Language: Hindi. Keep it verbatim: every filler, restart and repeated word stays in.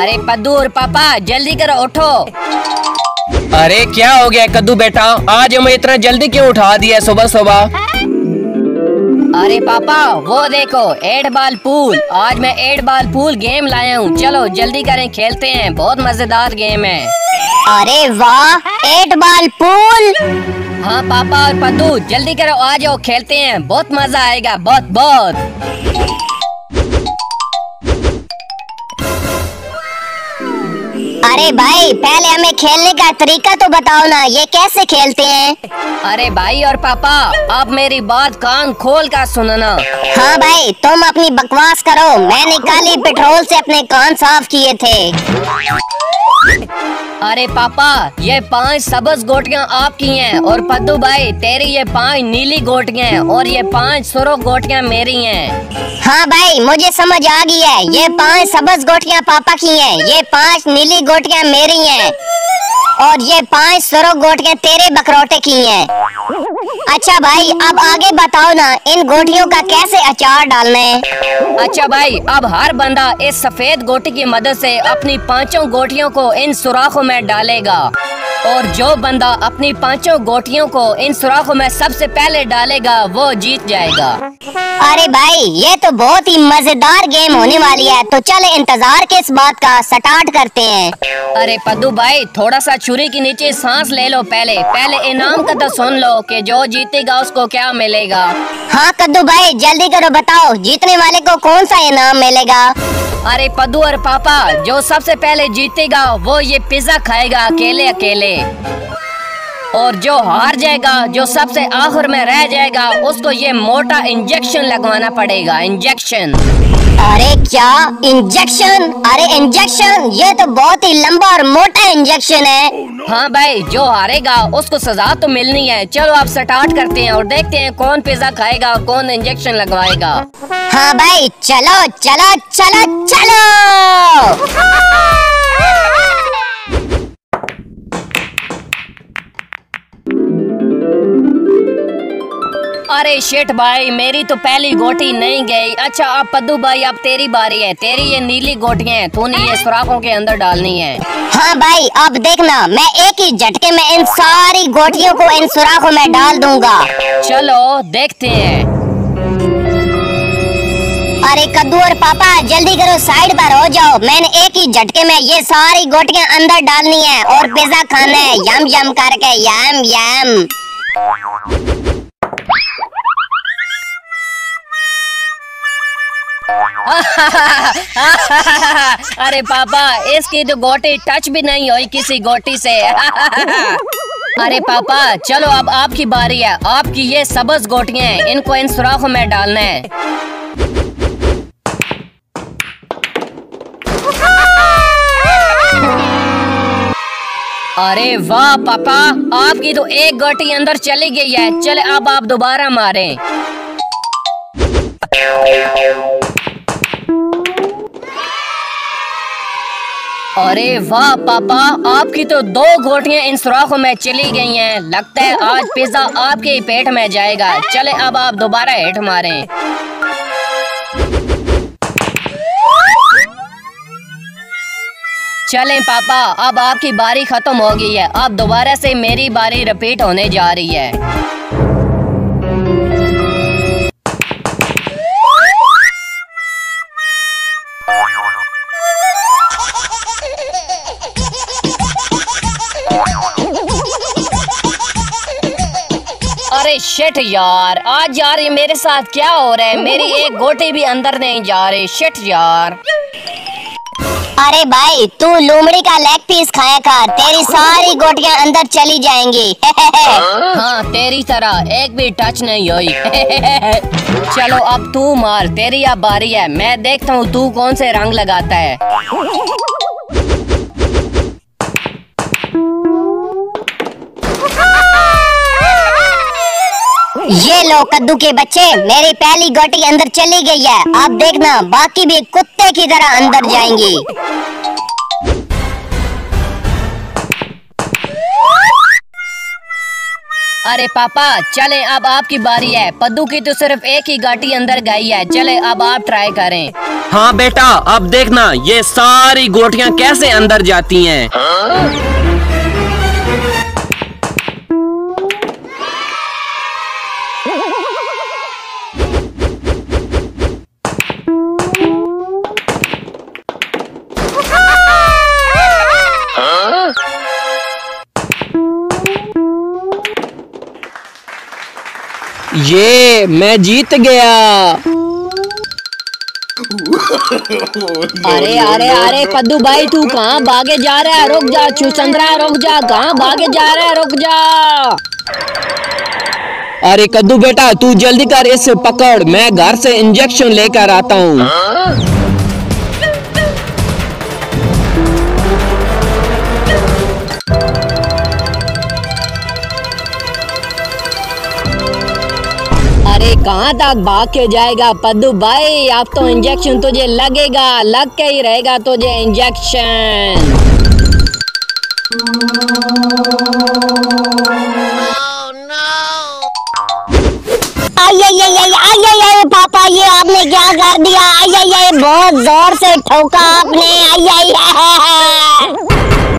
अरे पद्दू और पापा जल्दी करो, उठो। अरे क्या हो गया कद्दू बेटा, आज हमें इतना जल्दी क्यों उठा दिया सुबह सुबह? अरे पापा वो देखो एट बॉल पूल, आज मैं एट बॉल पूल गेम लाया हूँ। चलो जल्दी करें, खेलते हैं, बहुत मजेदार गेम है। अरे वाह, एट बॉल पूल। हाँ पापा और पद्दू जल्दी करो, आ जाओ खेलते हैं, बहुत मजा आएगा, बहुत बहुत। अरे भाई पहले हमें खेलने का तरीका तो बताओ ना, ये कैसे खेलते हैं? अरे भाई और पापा आप मेरी बात कान खोल कर सुनना। हाँ भाई तुम अपनी बकवास करो, मैंने कल ही पेट्रोल से अपने कान साफ किए थे। अरे पापा ये पांच सबज गोटियां आपकी हैं और पद्दू भाई तेरी ये पांच नीली गोटियां हैं और ये पांच सुर्ख गोटियां मेरी हैं। हाँ भाई मुझे समझ आ गई है, ये पांच सबज गोटियां पापा की हैं, ये पांच नीली गोटियां मेरी हैं और ये पांच सुर्ख गोटियां तेरे बकरोटे की हैं। अच्छा भाई अब आगे बताओ ना, इन गोटियों का कैसे अचार डालना है? अच्छा भाई अब हर बंदा इस सफेद गोटी की मदद से अपनी पांचों गोटियों को इन सुराखों में डालेगा और जो बंदा अपनी पांचों गोटियों को इन सुराखों में सबसे पहले डालेगा वो जीत जाएगा। अरे भाई ये तो बहुत ही मजेदार गेम होने वाली है, तो चले इंतजार किस बात का, स्टार्ट करते हैं। अरे पद्दू भाई थोड़ा सा छुरी के नीचे सांस ले लो, पहले पहले इनाम का तो सुन लो कि जो जीतेगा उसको क्या मिलेगा। हाँ कद्दू भाई जल्दी करो, बताओ जीतने वाले को कौन सा इनाम मिलेगा? अरे पद्दू और पापा जो सबसे पहले जीतेगा वो ये पिज्जा खाएगा अकेले अकेले और जो हार जाएगा, जो सबसे आखिर में रह जाएगा, उसको ये मोटा इंजेक्शन लगवाना पड़ेगा, इंजेक्शन। अरे क्या इंजेक्शन? अरे इंजेक्शन, ये तो बहुत ही लंबा और मोटा इंजेक्शन है। हाँ भाई जो हारेगा उसको सजा तो मिलनी है। चलो आप स्टार्ट करते हैं और देखते हैं कौन पिज्जा खाएगा, कौन इंजेक्शन लगवाएगा। हाँ भाई चलो चलो चलो चलो। अरे शिट भाई मेरी तो पहली गोटी नहीं गई। अच्छा अब पद्दू भाई अब तेरी बारी है, तेरी ये नीली गोटियां हैं, तूने ये सुराखों के अंदर डालनी है। हाँ भाई अब देखना, मैं एक ही झटके में इन सारी गोटियों को इन सुराखों में डाल दूंगा। चलो देखते हैं। अरे कद्दू और पापा जल्दी करो, साइड पर हो जाओ, मैंने एक ही झटके में ये सारी गोटियां अंदर डालनी है और पिज्जा खाना है, यम यम करके, यम यम। अरे पापा इसकी तो गोटी टच भी नहीं हुई किसी गोटी से। अरे पापा चलो अब आपकी बारी है, आपकी ये सबज गोटियां हैं, इनको इन सुराखों में डालना है। अरे वाह पापा आपकी तो एक गोटी अंदर चली गई है। चले अब आप दोबारा मारें। अरे वाह पापा आपकी तो दो गोटियां इन सुराखों में चली गई हैं। लगता है आज पिज्जा आपके ही पेट में जाएगा। चले अब आप दोबारा हिट मारें। चलें पापा अब आपकी बारी खत्म हो गई है, अब दोबारा से मेरी बारी रिपीट होने जा रही है। अरे शिट यार, आज यार ये मेरे साथ क्या हो रहा है, मेरी एक गोटी भी अंदर नहीं जा रही। शिट यार। अरे भाई तू लोमड़ी का लेग पीस खाया कर, तेरी सारी गोटियां अंदर चली जाएंगी। हाँ तेरी तरह एक भी टच नहीं हुई। चलो अब तू मार, तेरी अब बारी है, मैं देखता हूँ तू कौन से रंग लगाता है। ये लो कद्दू के बच्चे, मेरी पहली गोटी अंदर चली गई है, अब देखना बाकी भी कुत्ते की तरह अंदर जाएंगी। अरे पापा चले, अब आपकी बारी है। पद्दू की तो सिर्फ एक ही गाटी अंदर गई है। चले अब आप ट्राई करें। हाँ बेटा, अब देखना ये सारी गोटियां कैसे अंदर जाती हैं। ये मैं जीत गया। अरे अरे अरे पद्दू भाई तू कहाँ भागे जा रहा है? रुक जा चुचंद्रा, रुक जा, कहाँ भागे जा रहा है? रुक जा। अरे कद्दू बेटा तू जल्दी कर, इसे पकड़, मैं घर से इंजेक्शन लेकर आता हूँ। अरे कहाँ तक भाग के जाएगा पद्दू भाई? अब तो इंजेक्शन तुझे लगेगा, लग के ही रहेगा तुझे इंजेक्शन। आये ये ये आये ये पापा, ये आपने क्या कर दिया? आये ये बहुत जोर से ठोका आपने। आये